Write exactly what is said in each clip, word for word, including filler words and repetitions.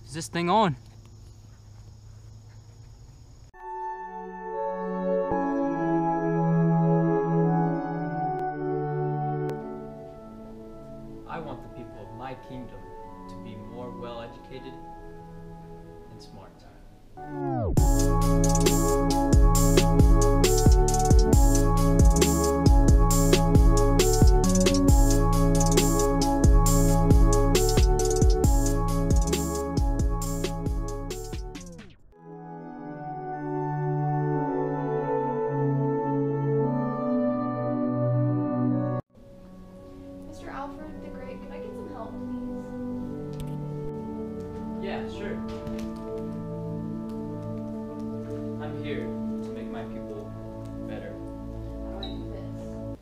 Is this thing on? I want the people of my kingdom to be more well-educated and smart. Mister Alfred the Great, can I get some help, please? Yeah, sure. I'm here to make my people better. How do I do this?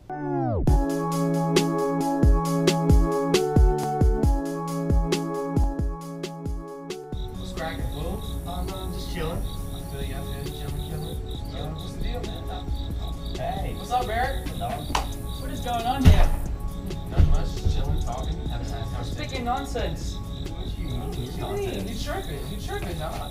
What's cracking, fool? I'm uh, just chilling. I feel you. I feel you. Chilling, chilling. Uh, what's the deal, man? Hey. What's up, Eric? Hello. What is going on here? Not much. Just chilling, talking, having a nice conversation. Speaking nonsense. What you mean? What you mean? You tripping? You tripping, dog?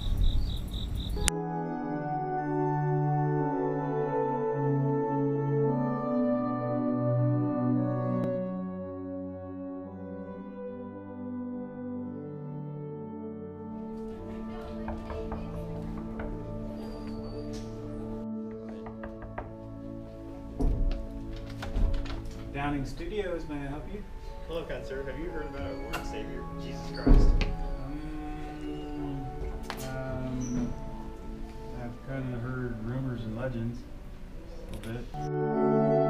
Downing Studios, may I help you? Hello, kind sir. Have you heard about our Lord and Savior, Jesus Christ? Um, um, I've kind of heard rumors and legends a little bit.